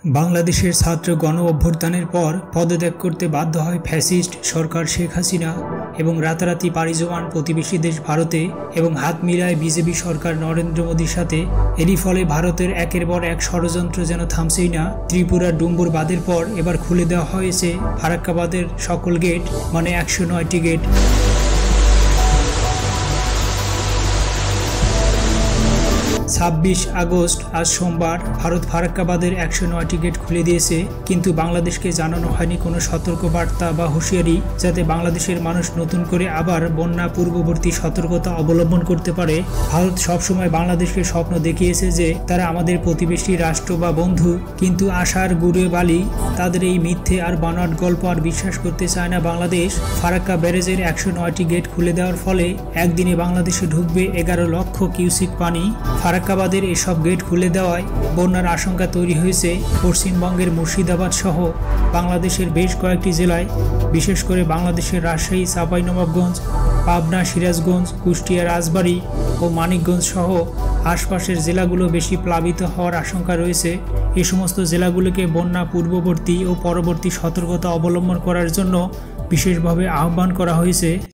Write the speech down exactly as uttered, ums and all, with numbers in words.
বাংলাদেশের ছাত্র গণ অভ্যুত্থানের পর পদত্যাগ করতে বাধ্য হয় ফ্যাসিস্ট সরকার শেখ হাসিনা এবং রাতারাতি পাড়ি জমান প্রতিবেশী দেশ ভারতে এবং হাত মিলায় বিজেপি সরকার নরেন্দ্র মোদীর সাথে। এরই ফলে ভারতের একের পর এক ষড়যন্ত্র যেন থামছেই না। ত্রিপুরার ডুম্বুর বাঁধের পর এবার খুলে দেওয়া হয়েছে ফারাক্কাবাদের সকল গেট, মানে একশো নয়টি গেট। ছাব্বিশ আগস্ট আজ সোমবার ভারত ফারাক্কাবাদের একশো নয়টি গেট খুলে দিয়েছে, কিন্তু বাংলাদেশকে জানানো হয়নি কোনো সতর্কবার্তা বা হুঁশিয়ারি, যাতে বাংলাদেশের মানুষ নতুন করে আবার বন্যা পূর্ববর্তী সতর্কতা অবলম্বন করতে পারে। ভারত সবসময় বাংলাদেশকে স্বপ্ন দেখিয়েছে যে তারা আমাদের প্রতিবেশী রাষ্ট্র বা বন্ধু, কিন্তু আশার গুড়ে বালি তাদের এই মিথ্যে আর বানোয়াট গল্প আর বিশ্বাস করতে চায় না বাংলাদেশ। ফারাক্কা ব্যারেজের একশো নয়টি গেট খুলে দেওয়ার ফলে একদিনে বাংলাদেশে ঢুকবে এগারো লক্ষ কিউসিক পানি। ফারাক্কাবাদের এসব গেট খুলে দেওয়ায় বন্যার আশঙ্কা তৈরি হয়েছে পশ্চিমবঙ্গের মুর্শিদাবাদ সহ বাংলাদেশের বেশ কয়েকটি জেলায়, বিশেষ করে বাংলাদেশের রাজশাহী, চাঁপাইনবাবগঞ্জ, পাবনা, সিরাজগঞ্জ, কুষ্টিয়া, রাজবাড়ী ও মানিকগঞ্জ সহ আশপাশের জেলাগুলো বেশি প্লাবিত হওয়ার আশঙ্কা রয়েছে। এই সমস্ত জেলাগুলোকে বন্যা পূর্ববর্তী ও পরবর্তী সতর্কতা অবলম্বন করার জন্য বিশেষভাবে আহ্বান করা হয়েছে।